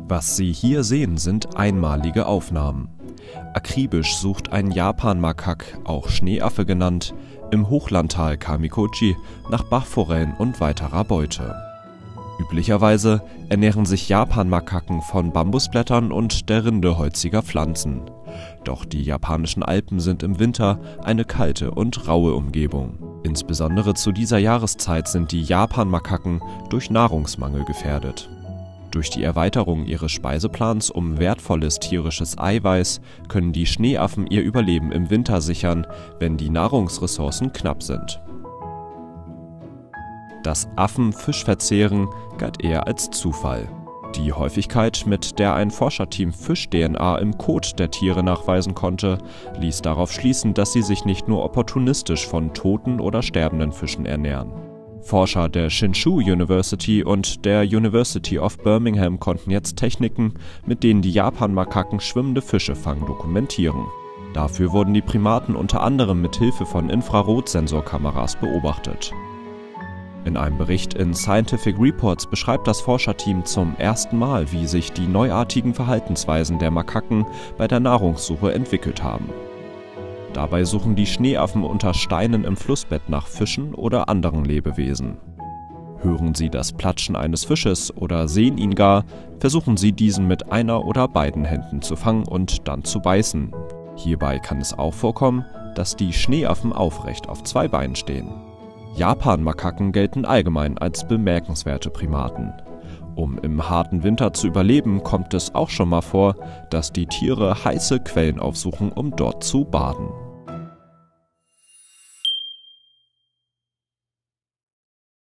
Was Sie hier sehen, sind einmalige Aufnahmen. Akribisch sucht ein Japan-Makak, auch Schneeaffe genannt, im Hochlandtal Kamikoji nach Bachforellen und weiterer Beute. Üblicherweise ernähren sich Japan-Makaken von Bambusblättern und der Rinde holziger Pflanzen. Doch die japanischen Alpen sind im Winter eine kalte und raue Umgebung. Insbesondere zu dieser Jahreszeit sind die Japan-Makaken durch Nahrungsmangel gefährdet. Durch die Erweiterung ihres Speiseplans um wertvolles tierisches Eiweiß können die Schneeaffen ihr Überleben im Winter sichern, wenn die Nahrungsressourcen knapp sind. Dass Affen Fisch verzehren, galt eher als Zufall. Die Häufigkeit, mit der ein Forscherteam Fisch-DNA im Kot der Tiere nachweisen konnte, ließ darauf schließen, dass sie sich nicht nur opportunistisch von toten oder sterbenden Fischen ernähren. Forscher der Hsinchu University und der University of Birmingham konnten jetzt Techniken, mit denen die Japan-Makaken schwimmende Fische fangen, dokumentieren. Dafür wurden die Primaten unter anderem mit Hilfe von Infrarotsensorkameras beobachtet. In einem Bericht in Scientific Reports beschreibt das Forscherteam zum ersten Mal, wie sich die neuartigen Verhaltensweisen der Makaken bei der Nahrungssuche entwickelt haben. Dabei suchen die Schneeaffen unter Steinen im Flussbett nach Fischen oder anderen Lebewesen. Hören sie das Platschen eines Fisches oder sehen ihn gar, versuchen sie diesen mit einer oder beiden Händen zu fangen und dann zu beißen. Hierbei kann es auch vorkommen, dass die Schneeaffen aufrecht auf zwei Beinen stehen. Japan-Makaken gelten allgemein als bemerkenswerte Primaten. Um im harten Winter zu überleben, kommt es auch schon mal vor, dass die Tiere heiße Quellen aufsuchen, um dort zu baden.